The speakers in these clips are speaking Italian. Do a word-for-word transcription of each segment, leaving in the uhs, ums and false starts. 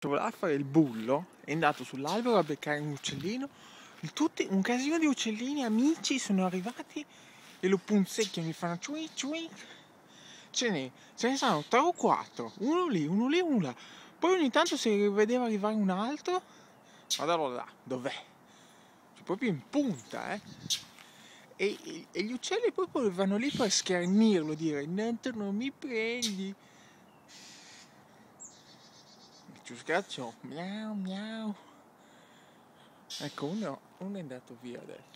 voleva fare il bullo, è andato sull'albero a beccare un uccellino. Tutti, un casino di uccellini amici sono arrivati e lo punzecchiano, gli fanno ciui ciui. Ce ne, ce ne sono tre o quattro, uno lì, uno lì, uno là. Poi ogni tanto si vedeva arrivare un altro, guardalo là, dov'è? Cioè, proprio in punta, eh? E, e, e gli uccelli proprio vanno lì per schernirlo, dire niente, non mi prendi. Il ciuscaccio, miau miau. Ecco, uno, uno è andato via adesso.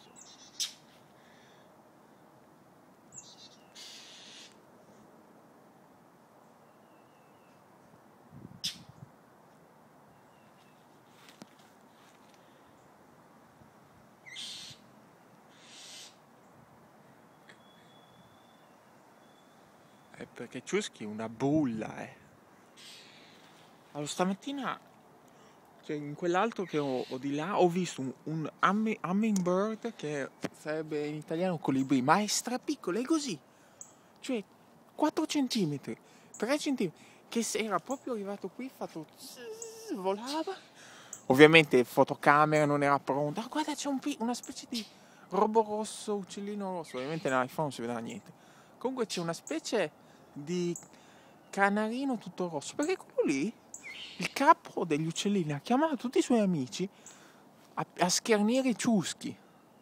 È perché Ciuschi è una bulla, eh. Allora, stamattina, cioè, in quell'altro che ho, ho di là, ho visto un, un humming, hummingbird, che sarebbe in italiano colibrì, ma è strapiccolo, è così. Cioè, quattro centimetri, tre centimetri, che se era proprio arrivato qui, fatto zzz, volava. Ovviamente fotocamera non era pronta. Ah, guarda, c'è un, una specie di robo rosso, uccellino rosso. Ovviamente nell'iPhone non si vedeva niente. Comunque c'è una specie di canarino tutto rosso, perché quello lì, il capo degli uccellini, ha chiamato tutti i suoi amici a, a schernire i ciuschi.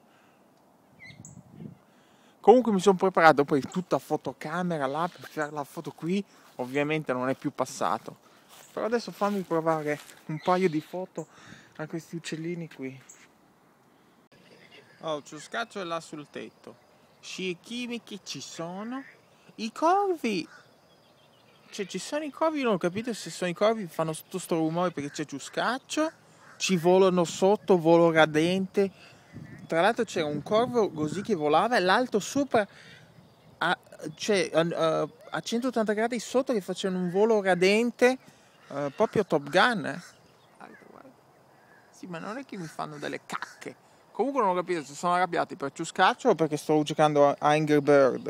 Comunque mi sono preparato poi tutta fotocamera là per fare la foto qui. Ovviamente non è più passato, però adesso fammi provare un paio di foto a questi uccellini qui. Oh, il ciuscaccio è là sul tetto, scie chimiche ci sono, i corvi, cioè ci sono i corvi, non ho capito se sono i corvi che fanno tutto sto rumore perché c'è ciuscaccio, ci volano sotto, volo radente. Tra l'altro c'era un corvo così che volava e l'altro sopra a, cioè, a, a centottanta gradi sotto che facevano un volo radente, uh, proprio Top Gun, eh. Guarda, guarda. Sì, ma non è che mi fanno delle cacche. Comunque non ho capito se sono arrabbiati per ciuscaccio o perché sto giocando a Angry Bird.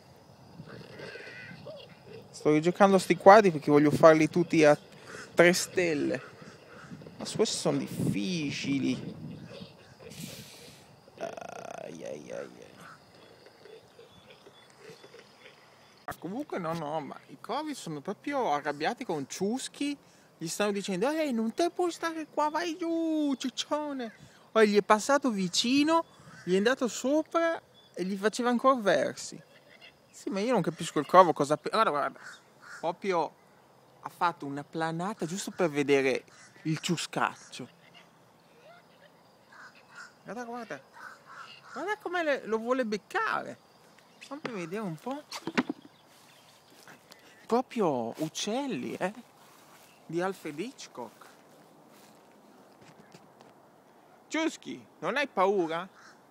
Sto giocando a sti quadri perché voglio farli tutti a tre stelle. Ma questi sono difficili. Ai, ai, ai, ai. Ma comunque no, no, ma i corvi sono proprio arrabbiati con Ciuschi. Gli stanno dicendo, ehi, non te puoi stare qua, vai giù, ciccione. Poi gli è passato vicino, gli è andato sopra e gli faceva ancora versi. Sì, ma io non capisco il corvo cosa... Guarda, guarda, proprio ha fatto una planata giusto per vedere il ciuscaccio. Guarda, guarda. Guarda come le, lo vuole beccare. Fammi vedere un po'. Proprio uccelli, eh? Di Alfred Hitchcock. Ciuschi, non hai paura?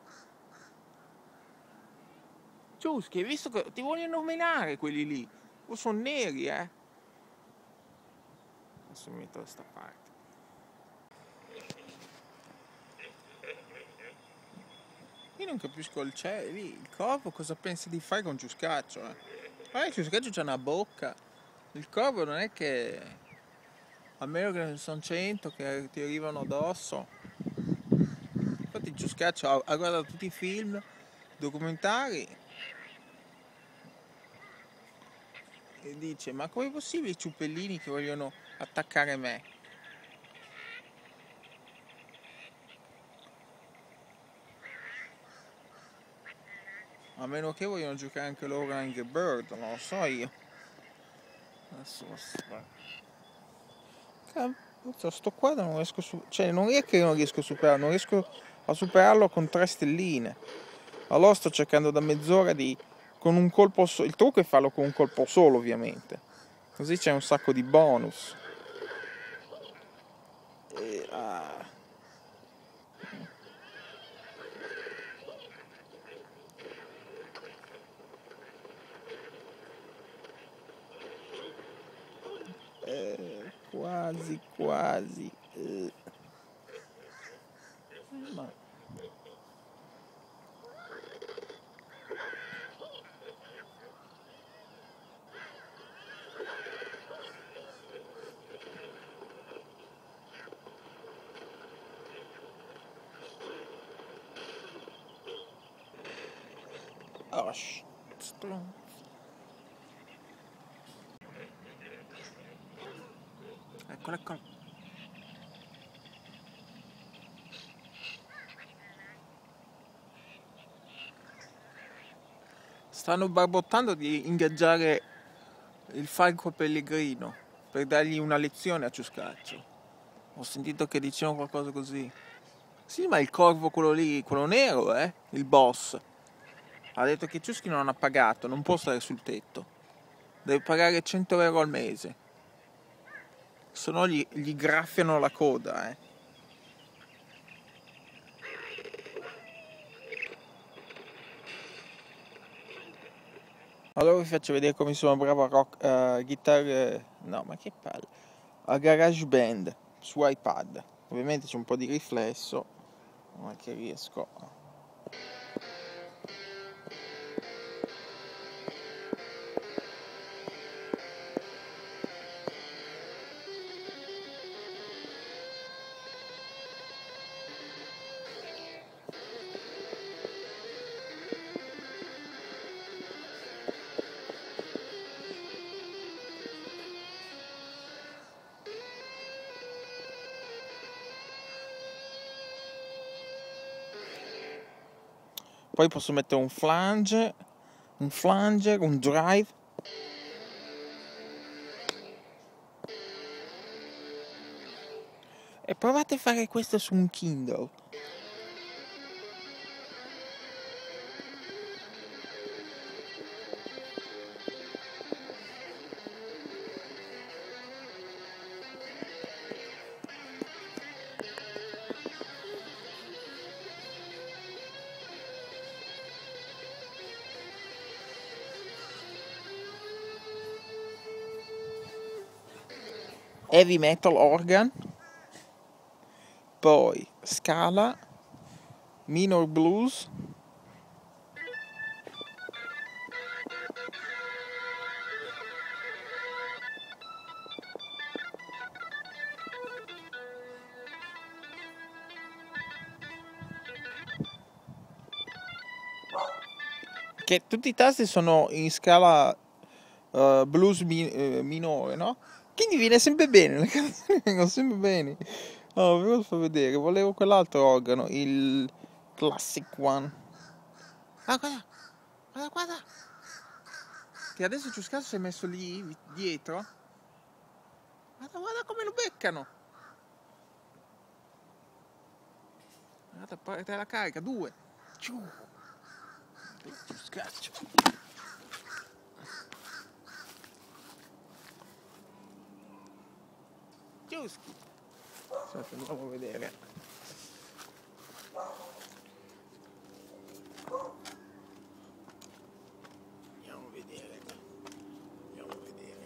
Ciuschi, hai visto che ti vogliono nominare quelli lì? O sono neri, eh? Adesso mi metto da sta parte. Io non capisco il c'è lì, il corvo cosa pensa di fare con Ciuscaccio, eh? Guarda, il Ciuscaccio c'ha una bocca. Il corvo non è che... A meno che non sono cento che ti arrivano addosso. Infatti il Ciuscaccio ha, ha guardato tutti i film, documentari e dice, ma com'è possibile i ciuppellini che vogliono attaccare me? A meno che vogliono giocare anche loro a Angry Bird, non lo so io. Adesso Cazzo, sto quadro non riesco a su- cioè non è che non riesco a superarlo, non riesco a superarlo con tre stelline. Allora sto cercando da mezz'ora di... con un colpo solo. Il trucco è farlo con un colpo solo, ovviamente. Così c'è un sacco di bonus. E, ah. Eh, quasi, quasi. Eh. Ma... sh- stronzo. Eccolo, eccolo. Stanno barbottando di ingaggiare il falco pellegrino per dargli una lezione a Ciuscaccio. Ho sentito che dicevano qualcosa così. Sì, ma il corvo, quello lì, quello nero, eh? Il boss. Ha detto che Ciuschi non ha pagato, non può stare sul tetto. Deve pagare cento euro al mese. Se no gli, gli graffiano la coda, eh. Allora vi faccio vedere come sono bravo a rock, uh, chitarre, no ma che palle, a GarageBand su iPad. Ovviamente c'è un po' di riflesso, ma che riesco. Poi posso mettere un flange, un flanger, un drive. E provate a fare questo su un Kindle. Heavy metal organ, poi scala, minor blues, che tutti i tasti sono in scala uh, blues mi- eh, minore, no? Quindi viene sempre bene, le canzoni vengono sempre bene. Oh, vi voglio far vedere, volevo quell'altro organo, il classic one. Ah, guarda, guarda, guarda. Che adesso Ciuscazzo si è messo lì, dietro. Guarda, guarda come lo beccano. Guarda, parte la carica, due. Ciu. Ciuscaccio. Ciuschi. Aspetta, andiamo a vedere. Andiamo a vedere. Andiamo a vedere.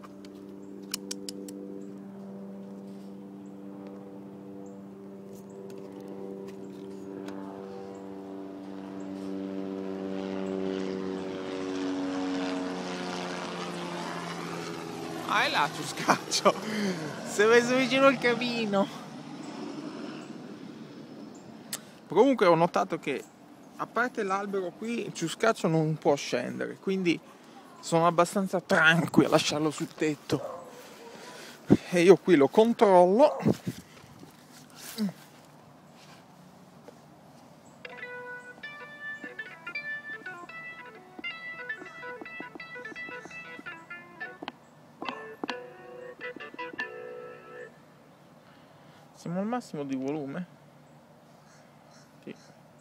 Ah, è là Ciuscaccio. Si è messo vicino al camino. Comunque ho notato che a parte l'albero qui Ciuscaccio non può scendere, quindi sono abbastanza tranquillo a lasciarlo sul tetto e io qui lo controllo. Siamo al massimo di volume? Sì.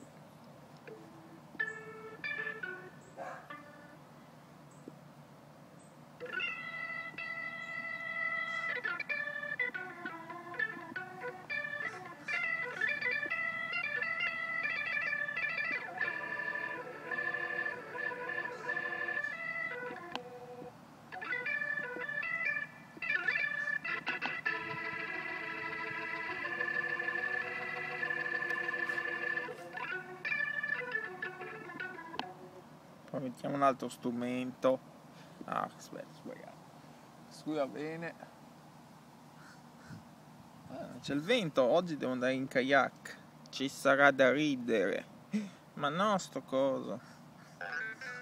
Poi mettiamo un altro strumento. Ah, aspetta, sbagliato. Scusa bene. Ah, c'è il vento, oggi devo andare in kayak. Ci sarà da ridere. Ma no, sto coso.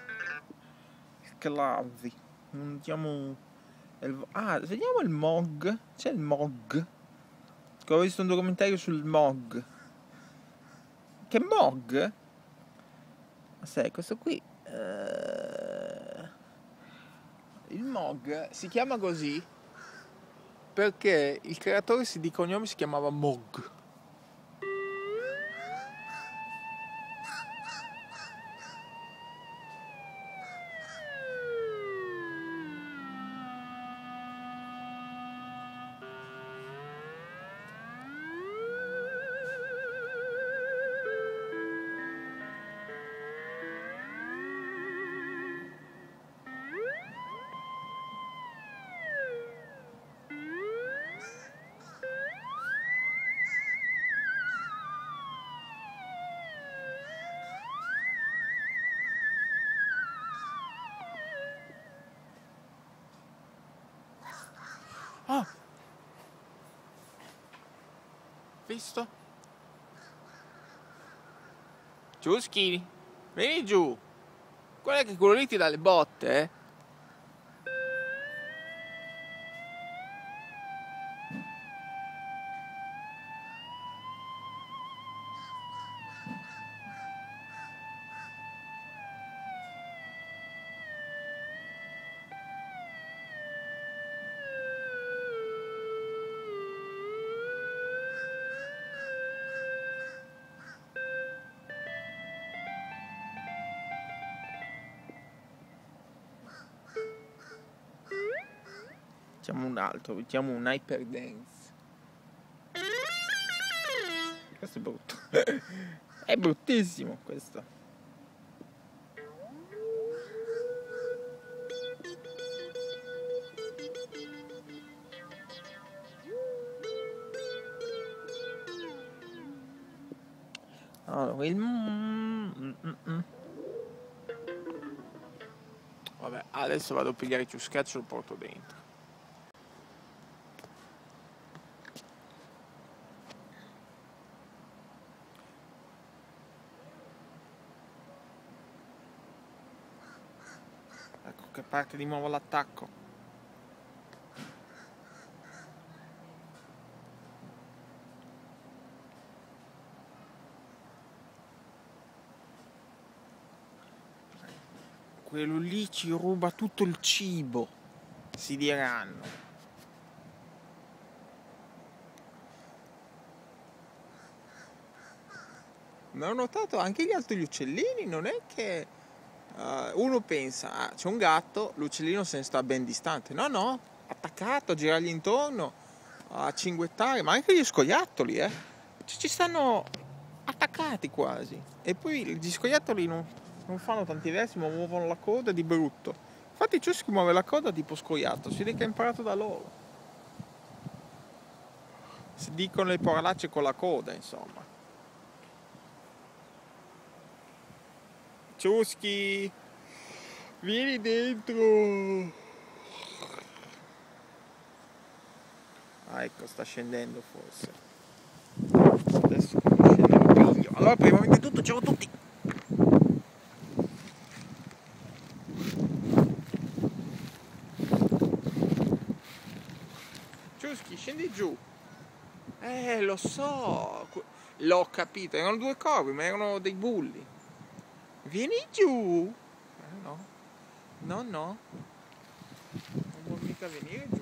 sclavi. Andiamo... il- Ah, vediamo il M O G. C'è il M O G. Che ho visto un documentario sul M O G. Che M O G? Sai, questo qui... eh, il M O G si chiama così perché il creatore di cognome si chiamava M O G. Oh! Visto? Giuschi, vieni giù. Guarda che quello lì ti dà le botte, eh. Facciamo un altro, mettiamo un hyper dance. Questo è brutto. È bruttissimo questo. Allora, il... mm, mm, mm. Vabbè, adesso vado a pigliare più sketch e lo porto dentro. Ecco che parte di nuovo l'attacco. Quello lì ci ruba tutto il cibo, si diranno. Ma ho notato anche gli altri uccellini, non è che uh, uno pensa, ah, c'è un gatto, l'uccellino se ne sta ben distante. No, no, attaccato, a girargli intorno, a cinguettare, ma anche gli scoiattoli, eh. Ci stanno attaccati quasi. E poi gli scoiattoli non, non fanno tanti versi, ma muovono la coda di brutto. Infatti Ciuschi muove la coda tipo scoiattolo, si vede che ha imparato da loro. Si dicono le parolacce con la coda, insomma. Ciuschi, vieni dentro. Ah, ecco, sta scendendo forse. Adesso scende lo piglio. Allora, prima di tutto, ciao a tutti. Ciuschi, scendi giù. Eh, lo so. L'ho capito. Erano due corvi, ma erano dei bulli. Vieni giù. Eh, no. No, no. Non vuol mica venire giù.